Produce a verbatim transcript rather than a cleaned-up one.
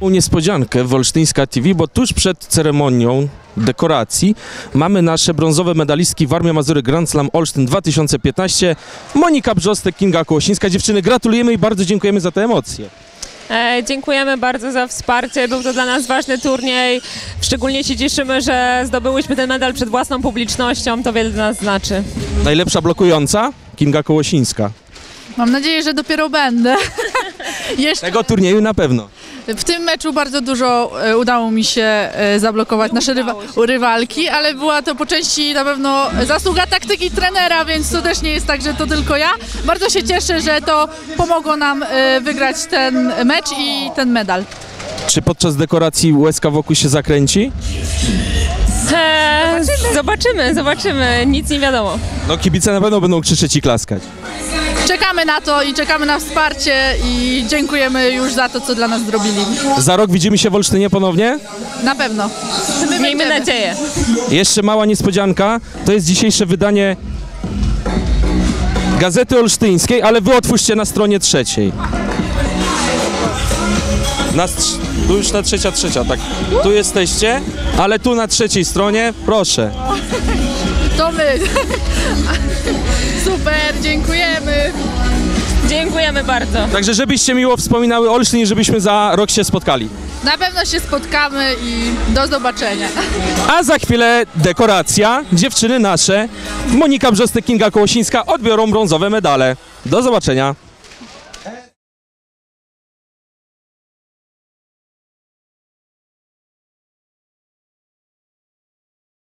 Niespodziankę w Olsztyńska T V, bo tuż przed ceremonią dekoracji mamy nasze brązowe medalistki Warmia Mazury Grand Slam Olsztyn dwa tysiące piętnaście. Monika Brzostek, Kinga Kołosińska. Dziewczyny, gratulujemy i bardzo dziękujemy za te emocje. E, dziękujemy bardzo za wsparcie, był to dla nas ważny turniej. Szczególnie się cieszymy, że zdobyłyśmy ten medal przed własną publicznością, to wiele dla nas znaczy. Najlepsza blokująca? Kinga Kołosińska. Mam nadzieję, że dopiero będę. Jeszcze Tego turnieju na pewno. w tym meczu bardzo dużo e, udało mi się e, zablokować nasze rywa rywalki, ale była to po części na pewno zasługa taktyki trenera, więc to też nie jest tak, że to tylko ja. Bardzo się cieszę, że to pomogło nam e, wygrać ten mecz i ten medal. Czy podczas dekoracji łezka wokół się zakręci? E, zobaczymy, zobaczymy, nic nie wiadomo. No kibice na pewno będą krzyczeć i klaskać. Czekamy na to i czekamy na wsparcie i dziękujemy już za to, co dla nas zrobili. Za rok widzimy się w Olsztynie ponownie? Na pewno. My Miejmy będziemy. nadzieję. Jeszcze mała niespodzianka, to jest dzisiejsze wydanie Gazety Olsztyńskiej, ale wy otwórzcie na stronie trzeciej. Na strz- tu już na trzecia, trzecia, tak. Tu jesteście, ale tu na trzeciej stronie, proszę. To my. Super, dziękujemy. Dziękujemy bardzo. Także żebyście miło wspominały Olsztyn i żebyśmy za rok się spotkali. Na pewno się spotkamy i do zobaczenia. A za chwilę dekoracja. Dziewczyny nasze, Monika Brzostek, Kinga Kołosińska odbiorą brązowe medale. Do zobaczenia.